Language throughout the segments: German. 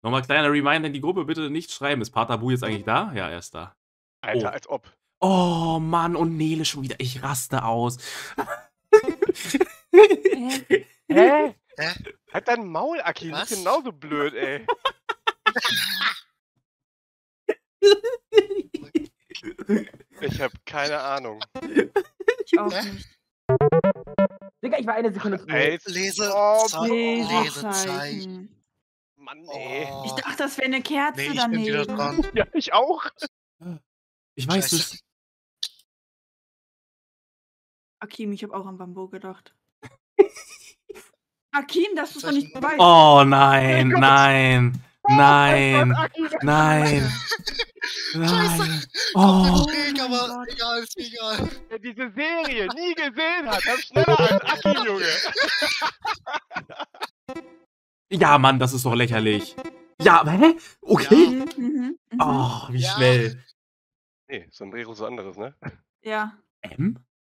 Nochmal kleiner Reminder in die Gruppe, bitte nicht schreiben. Ist Patabu jetzt eigentlich da? Ja, er ist da. Alter, als ob. Oh, Mann, und Nele schon wieder. Ich raste aus. Hä? Halt dein Maul, Aki. Du Was? bist genauso blöd, ey. Ich hab keine Ahnung. Ich auch Hä? nicht. Digga, ich war eine Sekunde zu Ey, Lesezeichen. Lesezeichen. Mann, ey. Ich dachte, das wäre eine Kerze Nee, ich bin wieder daneben. dran. Ja, ich auch. Ich weiß Scheiße. es. Akim, ich habe auch an Bambo gedacht. Akim, das ist doch nicht Zeichen. weiß. Oh, nein, Gott. nein, Oh nein, mein Gott, Aki, das- nein, nein. Scheiße. Oh, Komplett schräg, mein aber Gott. egal, ist mir egal. Wer diese Serie nie gesehen hat, das ist schneller als Aki, Junge. ja, Mann, das ist doch lächerlich. Ja, aber hä? Okay. Mhm, mhm, mhm. Oh, wie Ja. schnell. Nee, Sombrero ist so anderes, ne? Ja. M?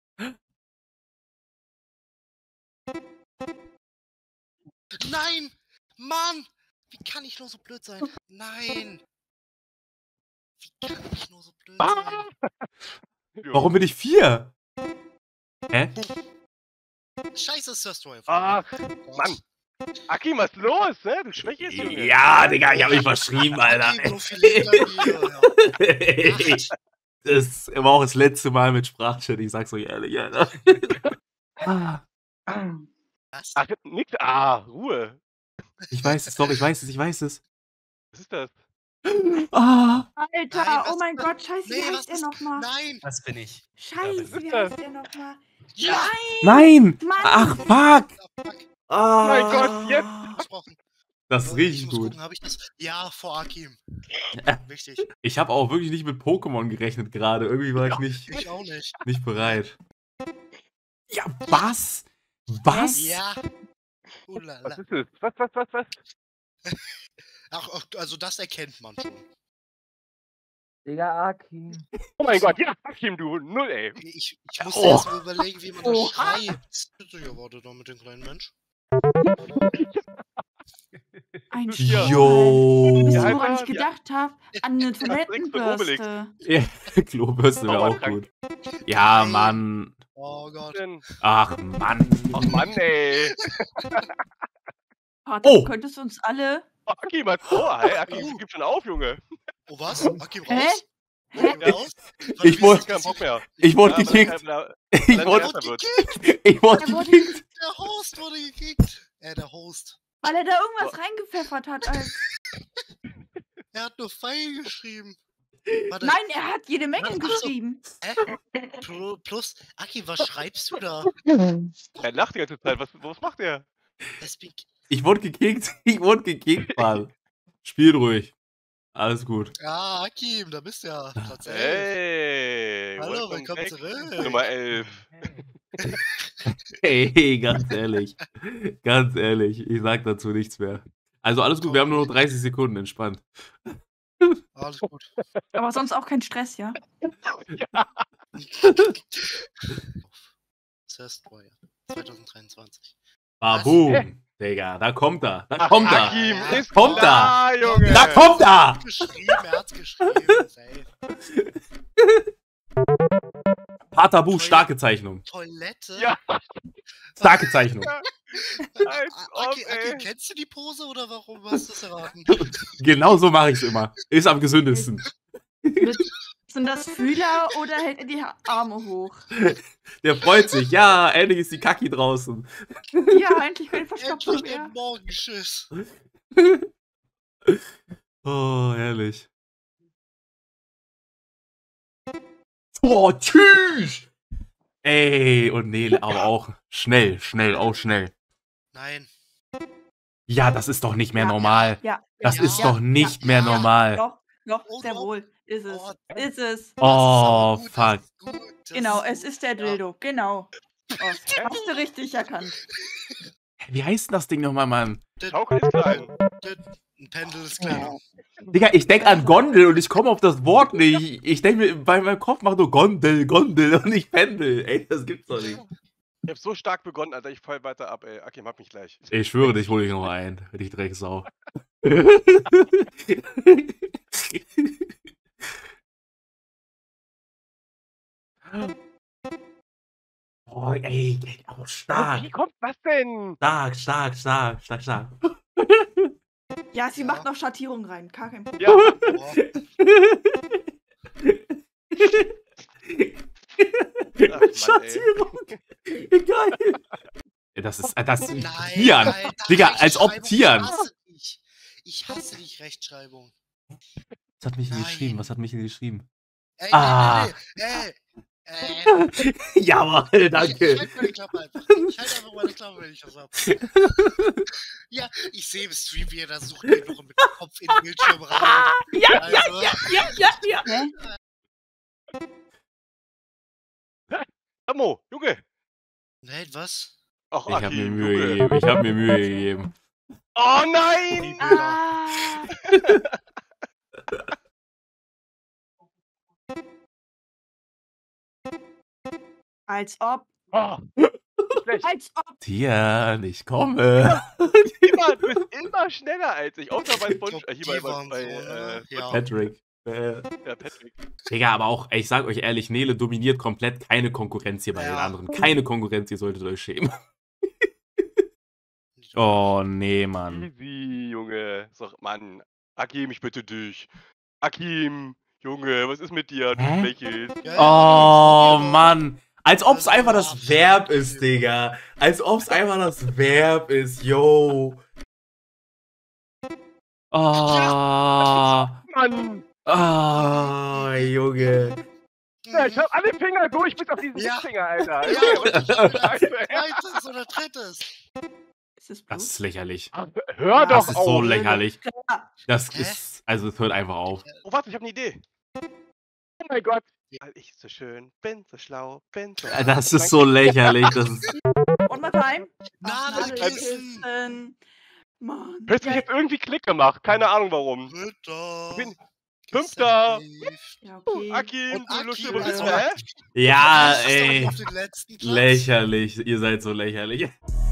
Nein! Mann! Wie kann ich nur so blöd sein? Nein! Wie kann ich nur so blöd sein? Warum bin ich 4? Hä? Scheiße, Sir Stroy. Ach, Mann. Aki, was ist los, ne? Du schwächst, Junge. Ja, Digga, ich hab mich verschrieben, Alter. So viele Liter hier, ja. Das war auch das letzte Mal mit Sprachchat, ich sag's euch ehrlich, Alter. Ah, Was? Ach, nix. Ah, Ruhe. ich weiß es doch, ich weiß es, ich weiß es. Was ist das? Ah, Alter, Nein, oh was- mein Gott, scheiße, wie Nee, was heißt der ist... nochmal? Nein! Das bin ich. Scheiße, Was wie ist das? heißt der nochmal? Ja! nein! Mann! Ach, fuck! Ah, fuck. Ah, Mein Gott, jetzt! Gesprochen. Das ist Ich richtig muss gut. gucken, hab ich das? Ja, vor Akim. Wichtig. Ich habe auch wirklich nicht mit Pokémon gerechnet gerade. Irgendwie war ich Ich auch nicht. nicht bereit. Ja, was? Was? Ja. Was Ulala. ist das? Was? Ach, also das erkennt man schon. Digga, Aki. Oh mein Gott, ja, Akim, du Null, ey. Ich musste Oh. jetzt mal überlegen, wie man das Oha. schreibt. Ja, warte da mit dem kleinen Mensch. Ein Ja. Jo. Wisst Ja, ihr, woran ich Alter, gedacht habe? An eine Toilettenbürste. Toilettenbürste. Klobürste wäre auch Dauerkrank. gut. Ja, Nein. Mann. Oh Gott. Ach, Mann. Ach Mann, ey. Vater, Oh. du könntest uns alle... Oh, Akim, was vor? Hey, Akim, gib schon auf, Junge. Oh was? Akim Hä? raus? Hä? Akim raus? Ich wollte- Kein Bock mehr. Ich wurde Ja, gekickt. Ich Wenn er wurde erster wird. ich wurde Er wurde gekickt. Der Host wurde gekickt. Der Host. Weil er da irgendwas reingepfeffert hat. Er hat nur Pfeil geschrieben. Warte, Nein, er hat jede Menge Ach so. geschrieben. Plus, Akim, was schreibst du da? Er lacht die ganze Zeit. Was macht er? Speak. Ich wurde gekickt. Ich wurde gekickt, Mann. Spielt ruhig. Alles gut. Ja, Akim, da bist du ja. Platz 11. Hey. Hallo, welcome willkommen back. zurück. Nummer 11. Hey, ganz ehrlich. Ganz ehrlich. Ich sag dazu nichts mehr. Also alles gut, wir haben nur noch 30 Sekunden, entspannt. Alles gut. Aber sonst auch kein Stress, ja? Destroyer 2023. Boom. Digga, da kommt er. Da kommt er. Akim, Ja. ist Kommt klar, Junge. Da kommt er. Geschrieben, er hat's geschrieben. Safe. Patabu, starke Zeichnung. Toilette? Ja. Starke Zeichnung. Als ob, Aki, ey. kennst du die Pose oder warum hast du es erraten? Genau so mache ich es immer. Ist am gesündesten. Sind das Fühler oder hält er die Arme hoch? Der freut sich. Ja, endlich ist die Kaki draußen. Ja, eigentlich kein Verstopfen Endlich mehr. den Morgenschiss. Oh, herrlich. Oh, tschüss. Ey, und Nele, aber auch schnell, auch schnell. Nein. Ja, das ist doch nicht mehr Ja, normal. Ja. Das Ja, ist doch nicht mehr normal. Doch, Oh, sehr doch. wohl. Ist es. Oh, Ist es. Oh, Das ist fuck. aber gut, das ist gut, das Genau, ist- es ist der Dildo. Genau. Oh, hast du richtig erkannt. Wie heißt denn das Ding nochmal, Mann? Schaukel ist klein. Ein Pendel ist kleiner. Digga, ich denk an Gondel und ich komme auf das Wort nicht. Ich denke mir, bei meinem Kopf macht nur Gondel und nicht Pendel. Ey, das gibt's doch nicht. Ich hab so stark begonnen, Alter. Ich fall weiter ab, ey. Akim, hab mich gleich. Ich schwöre, dich hole ich noch ein. Ich Drecksau. Oh, ey, aber stark. Wie kommt das denn? Stark. Ja, sie macht noch Schattierung rein. Gar kein Problem. Ja, Boah. ach, Mann, ey. Schattierung. Geil. Das ist Nein, Tieren. Alter, Digga, als ob Rechtschreibung, Tieren. Ich hasse dich, Rechtschreibung. Was hat Michael Nein. geschrieben? Was hat Michael geschrieben? Ey, Ah. Jawohl, Ich danke. halte meine Klappe einfach. Ich halte einfach meine Klappe, wenn ich das hab. Ja, ich sehe im Stream, wie er da sucht, den noch mit dem Kopf in den Bildschirm rein. Ja. Hä? Amo, Junge. Nein, was? Ach, Ich hab mir Akim, Mühe Junge. gegeben. Ich hab mir Mühe gegeben. Oh nein! Ah. Als ob. Oh. Schlecht. Als ob. Tian, ich komme. Du bist immer schneller als ich. Außer bei Sponge. Hier bei, Die waren bei so, ne? Ja. Patrick. ja, Patrick. Digga, aber auch, ich sag euch ehrlich, Nele dominiert komplett. Keine Konkurrenz hier bei den Ja. anderen. Keine Konkurrenz, ihr solltet euch schämen. Oh, nee, Mann. Easy, Junge. So, Mann. Akim, ich bitte dich. Akim, Junge, was ist mit dir? Du Hä? schwächelst. Ja, Oh, ja, Mann. Als ob es Also, einfach das absolut. Verb ist, Digga. Als ob es einfach das Verb ist, yo. Oh. Mann! Junge. Ja, ich hab alle Finger durch bis auf diesen Ja. Finger, Alter. Ja, Junge, und was ich ist hab das für gedacht, Scheiße? zweites oder drittes. Ist es Das Blut? ist lächerlich. Ach, hör Das doch ist auf. so lächerlich. Ja. Das Hä? ist, also es hört einfach auf. Oh, warte, ich hab eine Idee. Oh mein Gott. Ja. Weil ich so schön bin, so schlau bin, so Das ist so lächerlich. Das ist, One more time. Nadelkissen. Nadelkissen. Mann. Hört sich Ja, jetzt irgendwie Klick gemacht. Keine Ahnung warum. Dritter. Ich bin Fünfter. ja, okay. Akim, Und du lustige Akim, Witze, also, hä? ja, du bist doch ey. auf den letzten Platz. Lächerlich. Ihr seid so lächerlich.